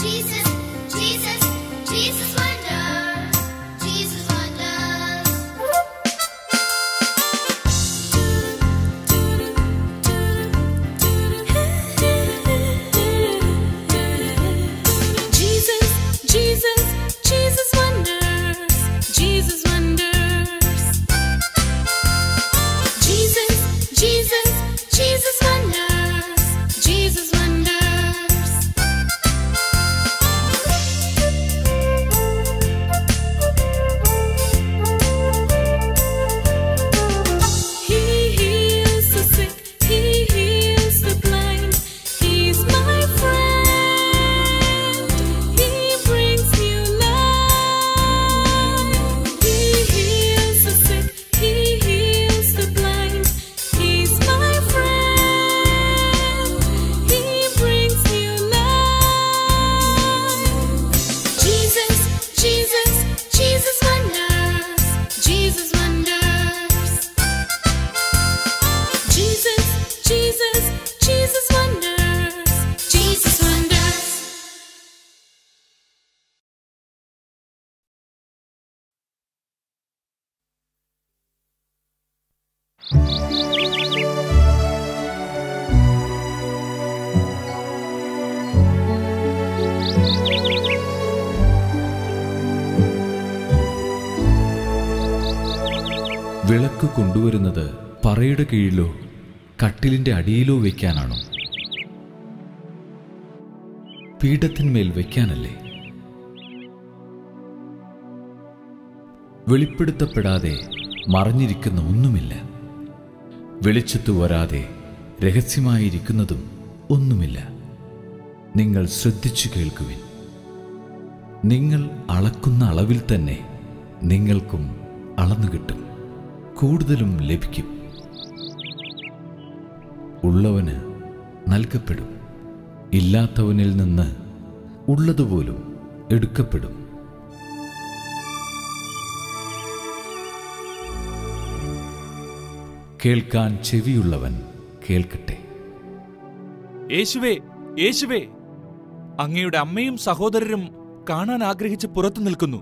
വിളക്ക് കൊണ്ടുവരുന്നത് പറയുടെ കീഴിലോ കട്ടിലിന്റെ അടിയിലോ വയ്ക്കാനാണോ? പീഠത്തിന്മേൽ വയ്ക്കാനല്ലേ? വെളിപ്പെടുത്തപ്പെടാതെ മറഞ്ഞിരിക്കുന്ന ഒന്നുമില്ല. വെളിച്ചത്തു വരാതെ രഹസ്യമായിരിക്കുന്നതും ഒന്നുമില്ല. നിങ്ങൾ ശ്രദ്ധിച്ചു കേൾക്കുവിൻ. നിങ്ങൾ അളക്കുന്ന അളവിൽ തന്നെ നിങ്ങൾക്കും അളന്നു കിട്ടും, കൂടുതലും ലഭിക്കും. ഉള്ളവന് നൽകപ്പെടും, ഇല്ലാത്തവനിൽ നിന്ന് ഉള്ളതുപോലും എടുക്കപ്പെടും. കേൾക്കാൻ ചെവിയുള്ളവൻ കേൾക്കട്ടെ. യേശുവേ, യേശുവേ, അങ്ങയുടെ അമ്മയും സഹോദരരും കാണാൻ ആഗ്രഹിച്ച് പുറത്തു നിൽക്കുന്നു.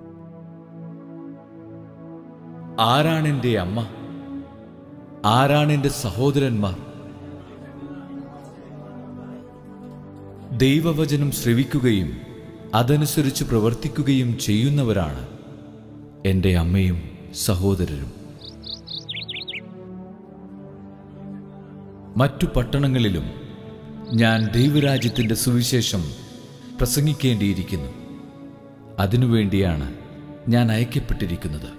ആരാണെന്റെ അമ്മ? ആരാണെന്റെ സഹോദരന്മാർ? ദൈവവചനം ശ്രവിക്കുകയും അതനുസരിച്ച് പ്രവർത്തിക്കുകയും ചെയ്യുന്നവരാണ് എൻ്റെ അമ്മയും സഹോദരരും. മറ്റു പട്ടണങ്ങളിലും ഞാൻ ദൈവരാജ്യത്തിൻ്റെ സുവിശേഷം പ്രസംഗിക്കേണ്ടിയിരിക്കുന്നു. അതിനുവേണ്ടിയാണ് ഞാൻ അയക്കപ്പെട്ടിരിക്കുന്നത്.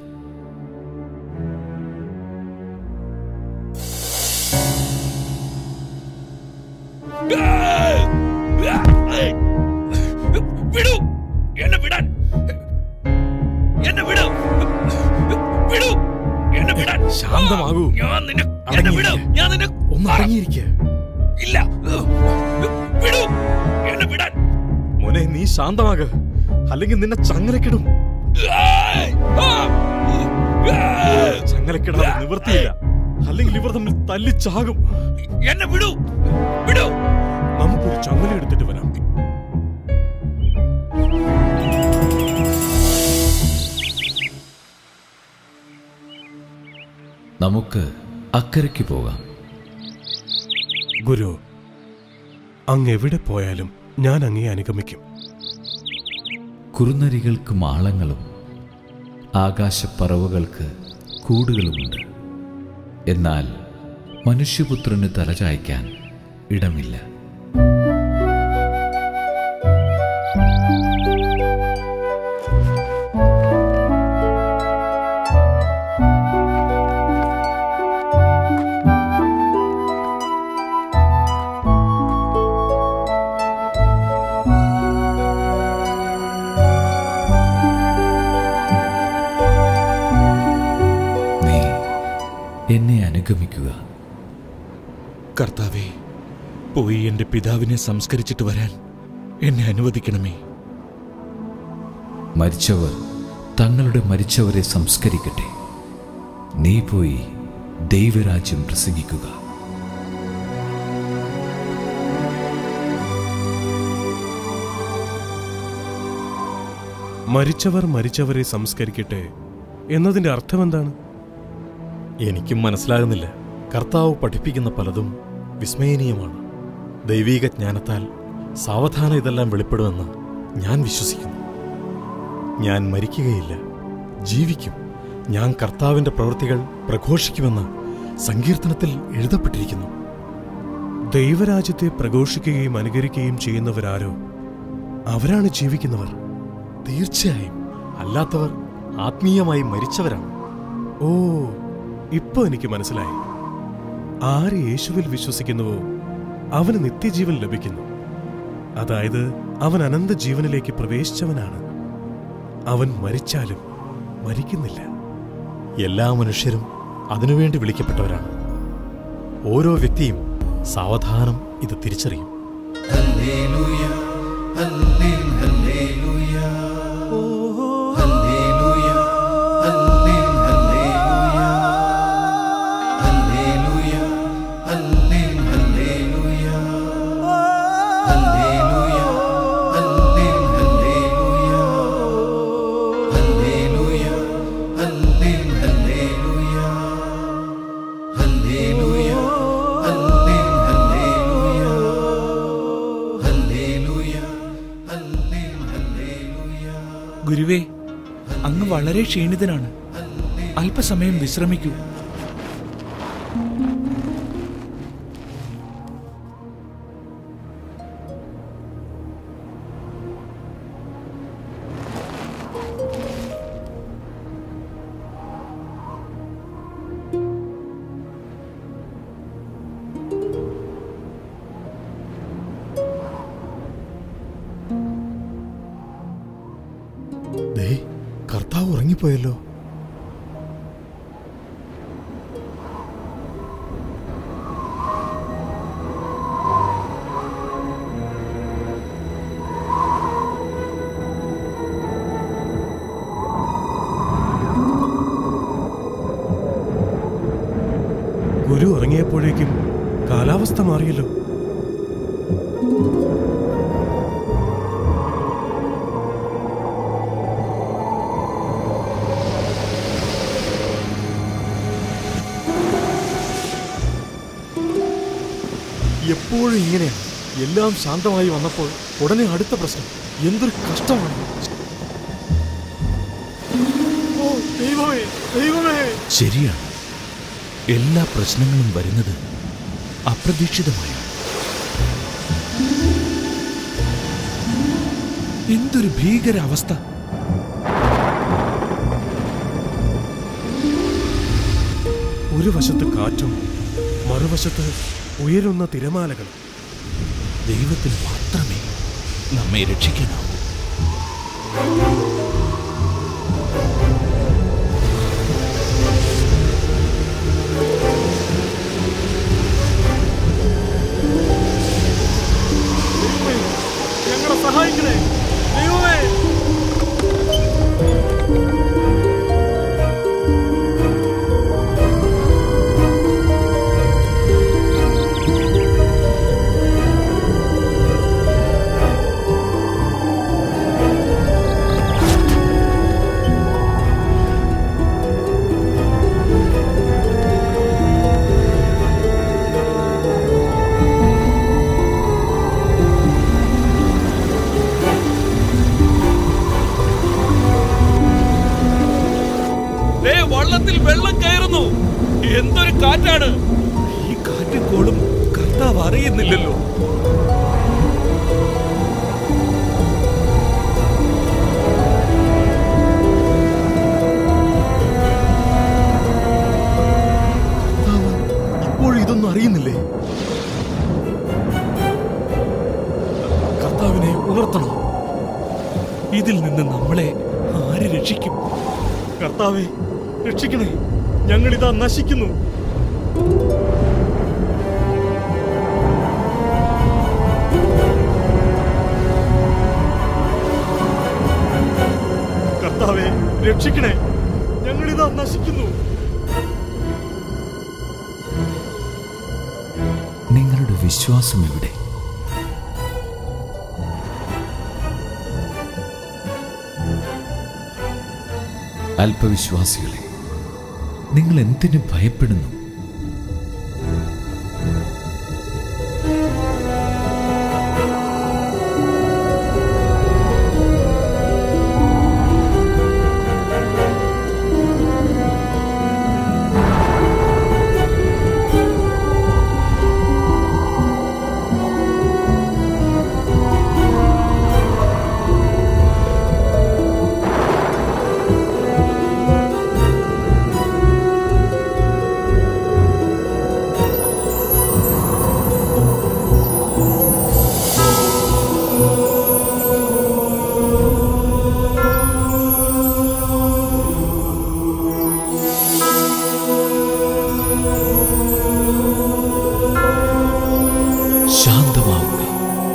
ശാന്തമാകൂ. ഒന്ന് അടങ്ങിയിരിക്കുക. മോനെ, നീ ശാന്തമാക, അല്ലെങ്കിൽ നിന്നെ ചങ്ങലക്കിടും. ചങ്ങലക്കിടാതെ നിവൃത്തിയില്ല, അല്ലെങ്കിൽ ഇവർ തമ്മിൽ തല്ലിച്ചാകും. എന്നെ വിടൂ, വിടൂ. നമുക്കൊരു ചങ്ങല എടുത്തിട്ട് വരാം. നമുക്ക് അക്കരയ്ക്ക് പോകാം. ഗുരു, അങ്ങ് എവിടെ പോയാലും ഞാൻ അങ്ങയെ അനുഗമിക്കും. കുറുനരികൾക്ക് മാളങ്ങളും ആകാശപ്പറവുകൾക്ക് കൂടുകളുമുണ്ട്. എന്നാൽ മനുഷ്യപുത്രന് തലചായ്ക്കാൻ ഇടമില്ല. എന്നെ അനുഗമിക്കുക. കർത്താവേ, പോയി എന്റെ പിതാവിനെ സംസ്കരിച്ചിട്ട് വരാൻ എന്നെ അനുവദിക്കണമേ. മരിച്ചവർ തങ്ങളുടെ മരിച്ചവരെ സംസ്കരിക്കട്ടെ. നീ പോയി ദൈവരാജ്യം പ്രസംഗിക്കുക. മരിച്ചവർ മരിച്ചവരെ സംസ്കരിക്കട്ടെ എന്നതിന്റെ അർത്ഥമെന്താണ്? എനിക്കും മനസ്സിലാകുന്നില്ല. കർത്താവ് പഠിപ്പിക്കുന്ന പലതും വിസ്മയനീയമാണ്. ദൈവീക ജ്ഞാനത്താൽ സാവധാനം ഇതെല്ലാം വെളിപ്പെടുമെന്ന് ഞാൻ വിശ്വസിക്കുന്നു. ഞാൻ മരിക്കുകയില്ല, ജീവിക്കും. ഞാൻ കർത്താവിന്റെ പ്രവൃത്തികൾ പ്രഘോഷിക്കുമെന്ന് സങ്കീർത്തനത്തിൽ എഴുതപ്പെട്ടിരിക്കുന്നു. ദൈവരാജ്യത്തെ പ്രഘോഷിക്കുകയും അനുകരിക്കുകയും ചെയ്യുന്നവരാരോ അവരാണ് ജീവിക്കുന്നവർ. തീർച്ചയായും. അല്ലാത്തവർ ആത്മീയമായി മരിച്ചവരാണ്. ഓ, ഇപ്പൊ എനിക്ക് മനസ്സിലായി. ആര് യേശുവിൽ വിശ്വസിക്കുന്നുവോ അവന് നിത്യജീവൻ ലഭിക്കുന്നു. അതായത് അവൻ അനന്ത ജീവനിലേക്ക് പ്രവേശിച്ചവനാണ്. അവൻ മരിച്ചാലും മരിക്കുന്നില്ല. എല്ലാ മനുഷ്യരും അതിനുവേണ്ടി വിളിക്കപ്പെട്ടവരാണ്. ഓരോ വ്യക്തിയും സാവധാനം ഇത് തിരിച്ചറിയും. Hallelujah, hallelujah, hallelujah, hallelujah, hallelujah, hallelujah, hallelujah, hallelujah, hallelujah, hallelujah, ഗുരുവേ, അങ്ങ് വളരെ ക്ഷീണിതനാണ്. അല്പസമയം വിശ്രമിക്കൂ. കർത്താവ് ഉറങ്ങിപ്പോയല്ലോ. ഗുരു ഉറങ്ങിയപ്പോഴേക്കും കാലാവസ്ഥ മാറിയല്ലോ. എപ്പോഴും ഇങ്ങനെയാണ്. എല്ലാം ശാന്തമായി വന്നപ്പോൾ ഉടനെ അടുത്ത പ്രശ്നം. എന്തൊരു കഷ്ടമാണ്. ഓ ദൈവമേ, ദൈവമേ! ശരിയാണ്, എല്ലാ പ്രശ്നങ്ങളും വരുന്നത് അപ്രതീക്ഷിതമായാണ്. എന്തൊരു ഭീകരാവസ്ഥ! ഒരു വശത്ത് കാറ്റും മറുവശത്ത് ഉയരുന്ന തിരമാലകൾ. ദൈവത്തിന് മാത്രമേ നമ്മെ രക്ഷിക്കാനാവൂ. ഞങ്ങളെ സഹായിക്കണേ ദൈവമേ! വള്ളത്തിൽ വെള്ളം കയറുന്നു. എന്തൊരു കാറ്റാണ്! ഈ കാറ്റും കോളും കർത്താവ് അറിയുന്നില്ലല്ലോ. ഇപ്പോഴിതൊന്നും അറിയുന്നില്ലേ? കർത്താവിനെ ഉണർത്തണം. ഇതിൽ നിന്ന് നമ്മളെ ആര് രക്ഷിക്കും? കർത്താവെ രക്ഷിക്കണേ, ഞങ്ങളിതാ നശിക്കുന്നു. കർത്താവെ രക്ഷിക്കണേ, ഞങ്ങളിതാ നശിക്കുന്നു. നിങ്ങളുടെ വിശ്വാസം എവിടെ? അല്പവിശ്വാസികളെ, നിങ്ങൾ എന്തിനു ഭയപ്പെടുന്നു? ശാന്തമാവുക,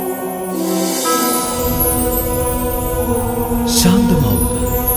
ശാന്തമാവുക.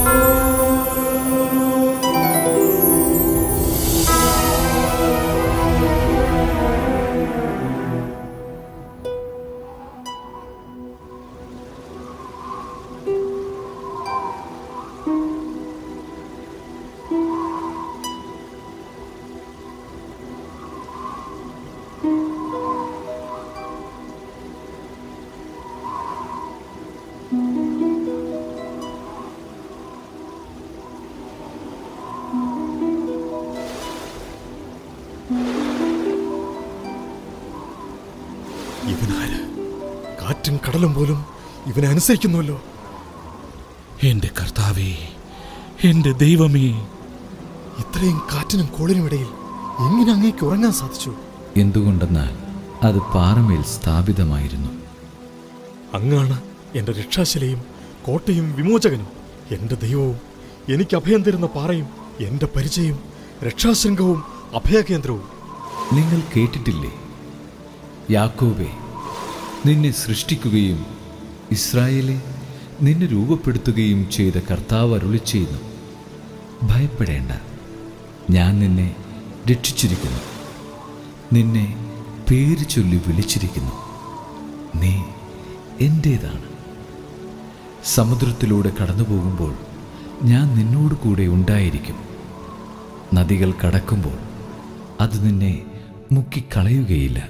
ഇവനാര്? കാറ്റും കടലും പോലും ഇവനെ അനുസരിക്കുന്നുവല്ലോ. എന്റെ കർത്താവേ, എന്റെ ദൈവമേ, ഇത്രയും കാറ്റിനും കോളിനുമിടയിൽ എങ്ങനെ അങ്ങേക്ക് ഉറങ്ങാൻ സാധിച്ചു? എന്തുകൊണ്ടെന്നാൽ അത് പാറമേൽ സ്ഥാപിതമായിരുന്നു. അങ്ങാണ് എന്റെ രക്ഷാശിലയും കോട്ടയും വിമോചകനും, എന്റെ ദൈവവും എനിക്ക് അഭയം തരുന്ന പാറയും എന്റെ പരിചയം, രക്ഷാശൃംഖവും അഭയകേന്ദ്രവും. നിങ്ങൾ കേട്ടിട്ടില്ലേ? യാക്കോബേ, നിന്നെ സൃഷ്ടിക്കുകയും ഇസ്രായേലെ നിന്നെ രൂപപ്പെടുത്തുകയും ചെയ്ത കർത്താവ് അരുളിച്ചെയ്യുന്നു, ഭയപ്പെടേണ്ട, ഞാൻ നിന്നെ രക്ഷിച്ചിരിക്കുന്നു, നിന്നെ പേര് ചൊല്ലി വിളിച്ചിരിക്കുന്നു, നീ എൻ്റേതാണ്. സമുദ്രത്തിലൂടെ കടന്നു പോകുമ്പോൾ ഞാൻ നിന്നോട് കൂടെ ഉണ്ടായിരിക്കും. നദികൾ കടക്കുമ്പോൾ അത് നിന്നെ മുക്കിക്കളയുകയില്ല.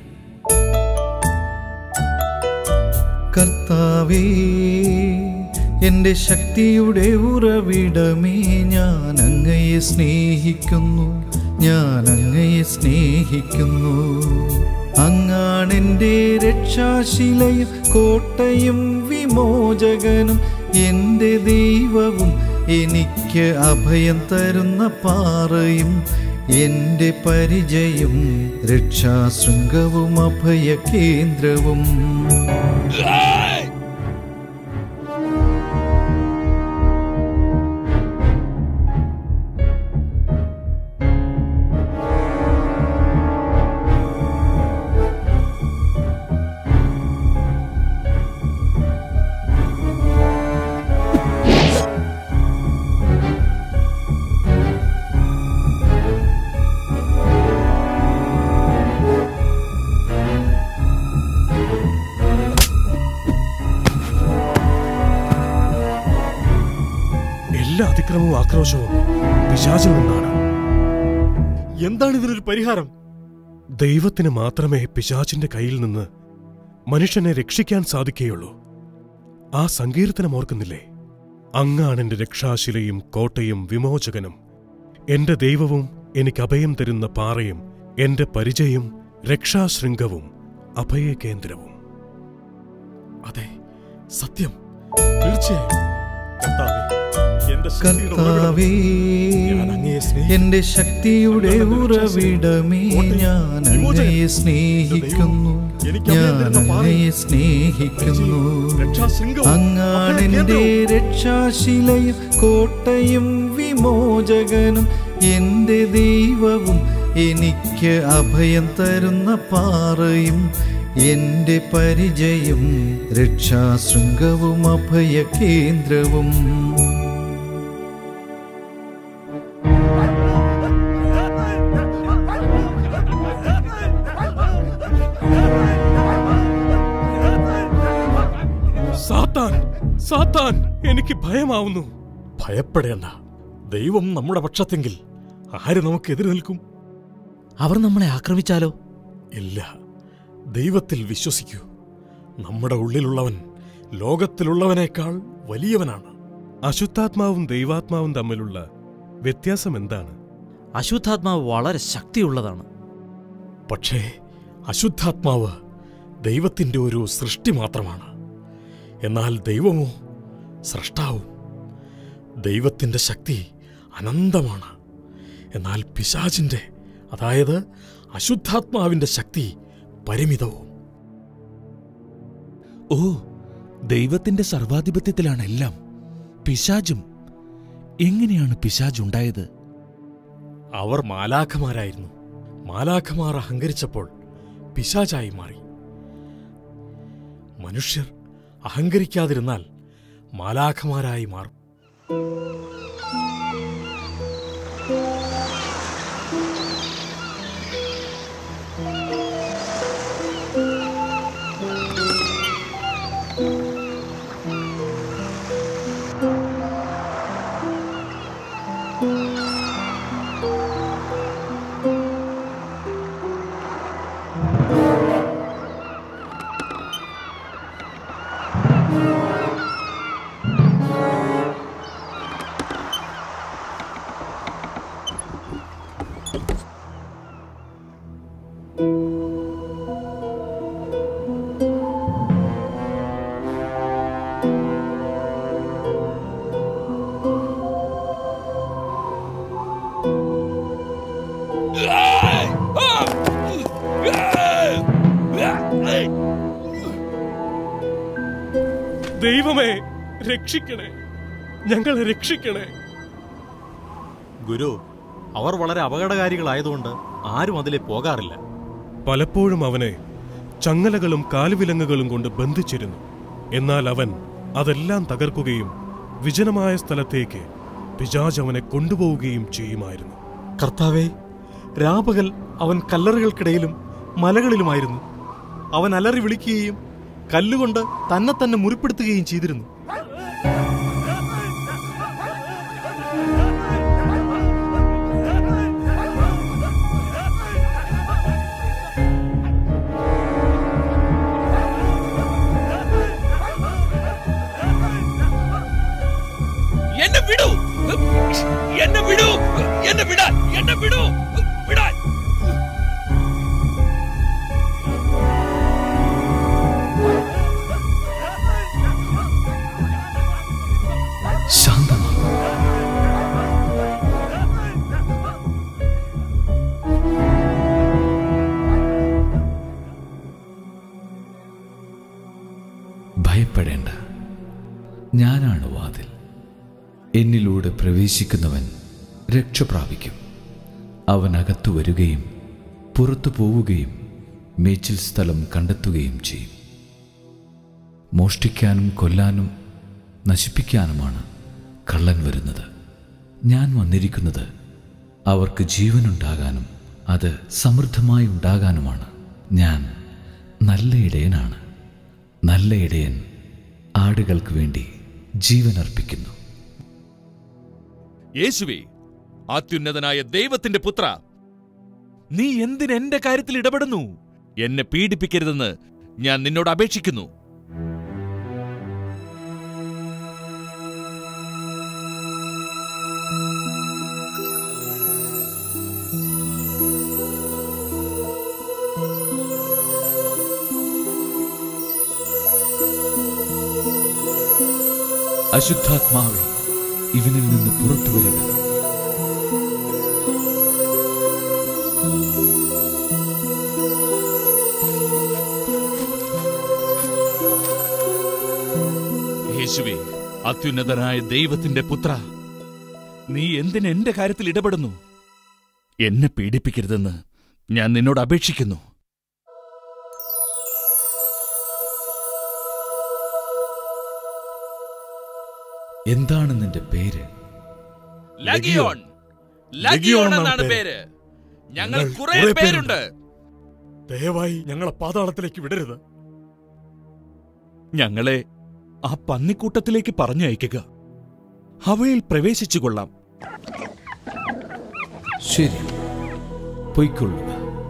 കർത്താവേ, എൻ്റെ ശക്തിയുടെ ഉറവിടമേ, ഞാൻ അങ്ങയെ സ്നേഹിക്കുന്നു, ഞാൻ അങ്ങയെ സ്നേഹിക്കുന്നു. അങ്ങാണെൻ്റെ രക്ഷാശിലയും കോട്ടയും വിമോചകനും, എൻ്റെ ദൈവവും എനിക്ക് അഭയം തരുന്ന പാറയും, എൻ്റെ പരിചയം, രക്ഷാശൃംഖവും അഭയകേന്ദ്രവും. എല്ലാ അതിക്രമവും ആക്രോശവും പിശാചിൽ നിന്നാണ്. എന്താണ് ഇതിനൊരു പരിഹാരം? ദൈവത്തിന് മാത്രമേ പിശാചിന്റെ കയ്യിൽ നിന്ന് മനുഷ്യനെ രക്ഷിക്കാൻ സാധിക്കുകയുള്ളൂ. ആ സങ്കീർത്തനം ഓർക്കുന്നില്ലേ? അങ്ങാണ് എന്റെ രക്ഷാശിലയും കോട്ടയും വിമോചകനും, എന്റെ ദൈവവും എനിക്ക് അഭയം തരുന്ന പാറയും, എന്റെ പരിചയം, രക്ഷാശൃംഖവും അഭയകേന്ദ്രവും. അതെ, സത്യം, തീർച്ചയായും. കർത്താവേ, എൻ്റെ ശക്തിയുടെ ഉറവിടമേ, ഞാൻ അങ്ങയെ സ്നേഹിക്കുന്നു, ഞാൻ അങ്ങയെ സ്നേഹിക്കുന്നു. അങ്ങാണെൻ്റെ രക്ഷാശിലയും കോട്ടയും വിമോചകനും, എൻ്റെ ദൈവവും എനിക്ക് അഭയം തരുന്ന പാറയും, എൻ്റെ പരിചയം, രക്ഷാശൃംഖവും അഭയകേന്ദ്രവും. സാത്താൻ, സാത്താൻ, എനിക്ക് ഭയമാവുന്നു. ഭയപ്പെടേണ്ട, ദൈവം നമ്മുടെ പക്ഷത്തെങ്കിൽ ആര് നമുക്കെതിരെ നിൽക്കും? അവർ നമ്മളെ ആക്രമിച്ചാലോ? ഇല്ല, ദൈവത്തിൽ വിശ്വസിക്കൂ. നമ്മുടെ ഉള്ളിലുള്ളവൻ ലോകത്തിലുള്ളവനേക്കാൾ വലിയവനാണ്. അശുദ്ധാത്മാവും ദൈവാത്മാവും തമ്മിലുള്ള വ്യത്യാസം എന്താണ്? അശുദ്ധാത്മാവ് വളരെ ശക്തിയുള്ളതാണ്. പക്ഷേ അശുദ്ധാത്മാവ് ദൈവത്തിൻ്റെ ഒരു സൃഷ്ടി മാത്രമാണ്. എന്നാൽ ദൈവമോ സ്രഷ്ടാവും. ദൈവത്തിൻ്റെ ശക്തി അനന്തമാണ്. എന്നാൽ പിശാചിൻ്റെ, അതായത് അശുദ്ധാത്മാവിൻ്റെ ശക്തി പരിമിതവും. ഓ, ദൈവത്തിന്റെ സർവാധിപത്യത്തിലാണ് എല്ലാം. പിശാചും. എങ്ങനെയാണ് പിശാച് ഉണ്ടായത്? അവർ മാലാഖമാരായിരുന്നു. മാലാഖമാർ അഹങ്കരിച്ചപ്പോൾ പിശാചായി മാറി. മനുഷ്യർ അഹങ്കരിക്കാതിരുന്നാൽ മാലാഖമാരായി മാറും. ദൈവമേ, രക്ഷിക്കണേ, ഞങ്ങളെ രക്ഷിക്കണേ. ഗുരു, അവർ വളരെ അപകടകാരികളായതുകൊണ്ട് ആരും അതിലെ പോകാറില്ല. പലപ്പോഴും അവനെ ചങ്ങലകളും കാലുവിലങ്ങുകളും കൊണ്ട് ബന്ധിച്ചിരുന്നു. എന്നാൽ അവൻ അതെല്ലാം തകർക്കുകയും വിജനമായ സ്ഥലത്തേക്ക് പിശാച് അവനെ കൊണ്ടുപോവുകയും ചെയ്യുമായിരുന്നു. കർത്താവേ, രാപകൽ അവൻ കല്ലറുകൾക്കിടയിലും മലകളിലുമായിരുന്നു. അവൻ അലറി വിളിക്കുകയും കല്ലുകൊണ്ട് തന്നെ തന്നെ മുറിപ്പെടുത്തുകയും ചെയ്തിരുന്നു. എന്നെ വിടൂ, എന്നെ വിടൂ, എന്നെ വിടാൻ, എന്നെ വിടൂ, വിടാൻ. ശാന്തമാ. ഭയപ്പെടേണ്ട, ഞാനാണ് വാതിൽ. എന്നിലൂടെ പ്രവേശിക്കുന്നവൻ രക്ഷ പ്രാപിക്കും. അവൻ അകത്തു വരികയും പുറത്തു പോവുകയും മേച്ചിൽ സ്ഥലം കണ്ടെത്തുകയും ചെയ്യും. മോഷ്ടിക്കാനും കൊല്ലാനും നശിപ്പിക്കാനുമാണ് കള്ളൻ വരുന്നത്. ഞാൻ വന്നിരിക്കുന്നത് അവർക്ക് ജീവനുണ്ടാകാനും അത് സമൃദ്ധമായി ഉണ്ടാകാനുമാണ്. ഞാൻ നല്ല ഇടയനാണ്. നല്ല ഇടയൻ ആടുകൾക്ക് വേണ്ടി ജീവനർപ്പിക്കുന്നു. യേശുവേ, അത്യുന്നതനായ ദൈവത്തിന്റെ പുത്ര, നീ എന്തിന് എന്റെ കാര്യത്തിൽ ഇടപെടുന്നു? എന്നെ പീഡിപ്പിക്കരുതെന്ന് ഞാൻ നിന്നോട് അപേക്ഷിക്കുന്നു. അശുദ്ധാത്മാവേ, ഇവനിൽ നിന്ന് പുറത്തു വരിക. യേശുവേ, അത്യുന്നതനായ ദൈവത്തിന്റെ പുത്ര, നീ എന്തിന് എന്റെ കാര്യത്തിൽ ഇടപെടുന്നു? എന്നെ പീഡിപ്പിക്കരുതെന്ന് ഞാൻ നിന്നോട് അപേക്ഷിക്കുന്നു. എന്താണ് നിന്റെ പേര്? ലഗിയോൺ. ലഗിയോൺ എന്നാണ് പേര്. ഞങ്ങൾ കുറെ പേരുണ്ട്. ദയവായി ഞങ്ങളെ പാതാളത്തിലേക്ക് വിടരുത്. ഞങ്ങളെ ആ പന്നിക്കൂട്ടത്തിലേക്ക് പറഞ്ഞയക്കുക. അവയിൽ പ്രവേശിച്ചു കൊള്ളാം. ശരി, പൊയ്ക്കൊള്ളുക.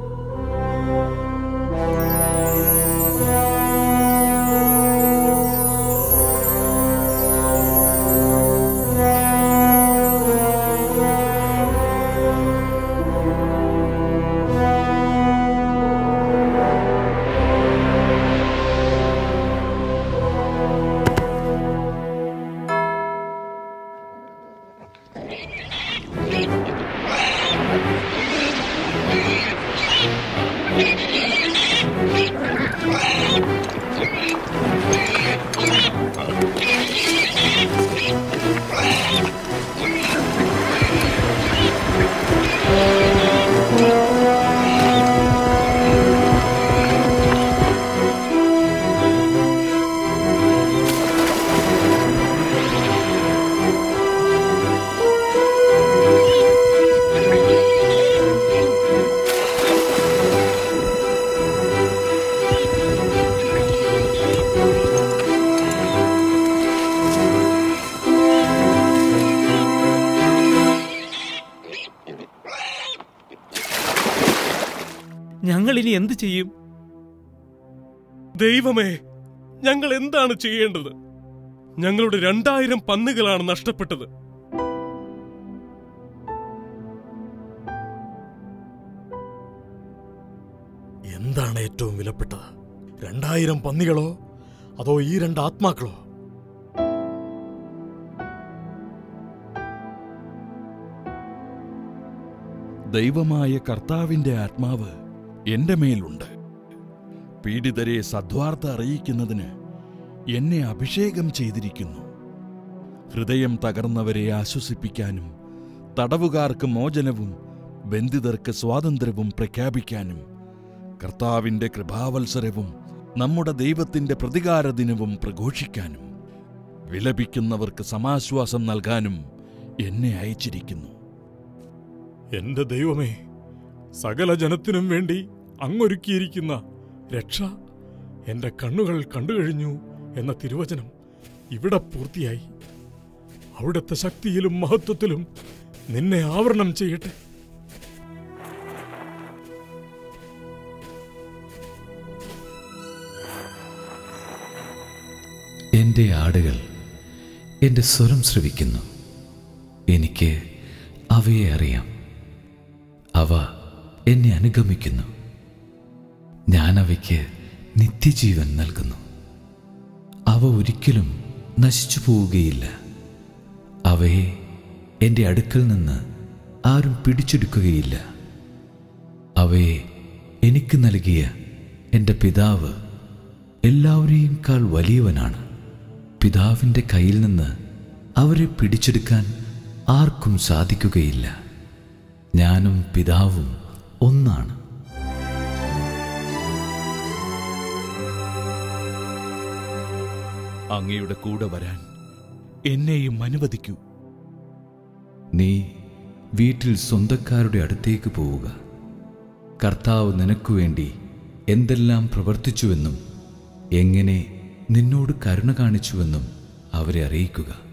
ഞങ്ങൾ ഇനി എന്ത് ചെയ്യും? ദൈവമേ, ഞങ്ങൾ എന്താണ് ചെയ്യേണ്ടത്? ഞങ്ങളുടെ 2000 പന്നുകളാണ് നഷ്ടപ്പെട്ടത്. എന്താണ് ഏറ്റവും വിലപ്പെട്ടത്? 2000 പന്നികളോ അതോ ഈ 2 ആത്മാക്കളോ? ദൈവമായ കർത്താവിന്റെ ആത്മാവ് എന്റെ മേലുണ്ട്. പീഡിതരെ സദ്വാർത്ത അറിയിക്കുന്നതിന് എന്നെ അഭിഷേകം ചെയ്തിരിക്കുന്നു. ഹൃദയം തകർന്നവരെ ആശ്വസിപ്പിക്കാനും തടവുകാർക്ക് മോചനവും ബന്ധിതർക്ക് സ്വാതന്ത്ര്യവും പ്രഖ്യാപിക്കാനും കർത്താവിന്റെ കൃപാവത്സരവും നമ്മുടെ ദൈവത്തിന്റെ പ്രതികാര ദിനവും പ്രഘോഷിക്കാനും വിലപിക്കുന്നവർക്ക് സമാശ്വാസം നൽകാനും എന്നെ അയച്ചിരിക്കുന്നു. എന്റെ ദൈവമേ, സകല ജനത്തിനും വേണ്ടി അങ്ങൊരുക്കിയിരിക്കുന്ന രക്ഷ എന്റെ കണ്ണുകൾ കണ്ടുകഴിഞ്ഞു എന്ന തിരുവചനം ഇവിടെ പൂർത്തിയായി. അവിടുത്തെ ശക്തിയിലും മഹത്വത്തിലും നിന്നെ ആവരണം ചെയ്യട്ടെ. എൻ്റെ ആടുകൾ എൻ്റെ സ്വരം ശ്രവിക്കുന്നു. എനിക്ക് അവയെ അറിയാം. അവ എന്നെ അനുഗമിക്കുന്നു. ഞാൻ അവയ്ക്ക് നിത്യജീവൻ നൽകുന്നു. അവ ഒരിക്കലും നശിച്ചു പോവുകയില്ല. അവയെ എൻ്റെ അടുക്കൽ നിന്ന് ആരും പിടിച്ചെടുക്കുകയില്ല. അവയെ എനിക്ക് നൽകിയ എൻ്റെ പിതാവ് എല്ലാവരെയുംക്കാൾ വലിയവനാണ്. പിതാവിൻ്റെ കയ്യിൽ നിന്ന് അവരെ പിടിച്ചെടുക്കാൻ ആർക്കും സാധിക്കുകയില്ല. ഞാനും പിതാവും ഒന്നാണ്. അങ്ങയുടെ കൂടെ വരാൻ എന്നെയും അനുവദിക്കൂ. നീ വീട്ടിൽ സ്വന്തക്കാരുടെ അടുത്തേക്ക് പോവുക. കർത്താവ് നിനക്കു വേണ്ടി എന്തെല്ലാം പ്രവർത്തിച്ചുവെന്നും എങ്ങനെ നിന്നോട് കരുണ കാണിച്ചുവെന്നും അവരെ അറിയിക്കുക.